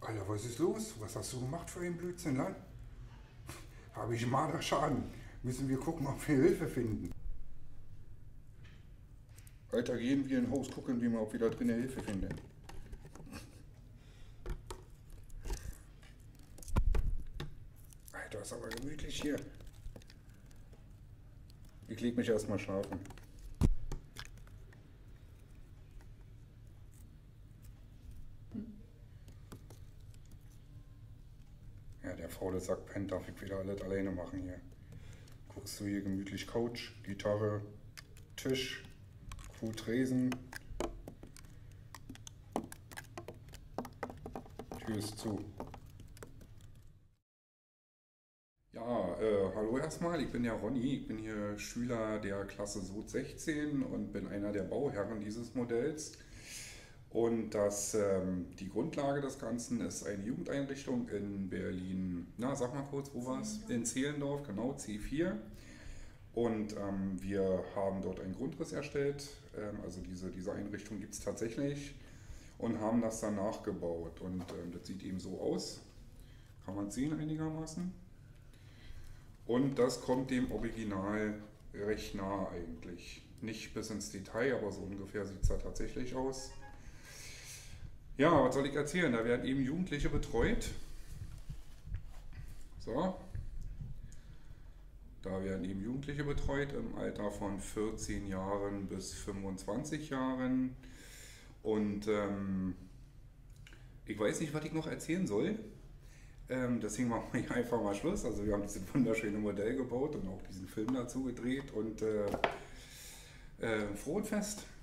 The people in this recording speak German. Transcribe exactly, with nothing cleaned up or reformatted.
Alter, was ist los? Was hast du gemacht für einen Blödsinn, Land? Habe ich Marderschaden? Müssen wir gucken, ob wir Hilfe finden. Alter, gehen wir in Haus gucken, wie wir, ob wir da drinnen Hilfe finden. Alter, ist aber gemütlich hier. Ich leg mich erstmal schlafen. Ja, der faule Sack pennt, darf ich wieder alles alleine machen hier. Guckst du hier gemütlich Couch, Gitarre, Tisch, gut Tresen. Tür ist zu. Ja, äh, hallo erstmal, ich bin ja Ronny, ich bin hier Schüler der Klasse Sod sechzehn und bin einer der Bauherren dieses Modells. Und das, ähm, die Grundlage des Ganzen ist eine Jugendeinrichtung in Berlin, na sag mal kurz, wo war es? In Zehlendorf, genau, C vier. Und ähm, wir haben dort einen Grundriss erstellt, ähm, also diese, diese Einrichtung gibt es tatsächlich und haben das dann nachgebaut. Und ähm, das sieht eben so aus, kann man sehen einigermaßen. Und das kommt dem Original recht nah eigentlich. Nicht bis ins Detail, aber so ungefähr sieht es da tatsächlich aus. Ja, was soll ich erzählen? Da werden eben Jugendliche betreut. So. Da werden eben Jugendliche betreut im Alter von vierzehn Jahren bis fünfundzwanzig Jahren. Und ähm, ich weiß nicht, was ich noch erzählen soll. Ähm, deswegen machen wir hier einfach mal Schluss. Also wir haben dieses wunderschöne Modell gebaut und auch diesen Film dazu gedreht. Und äh, äh, frohes Fest!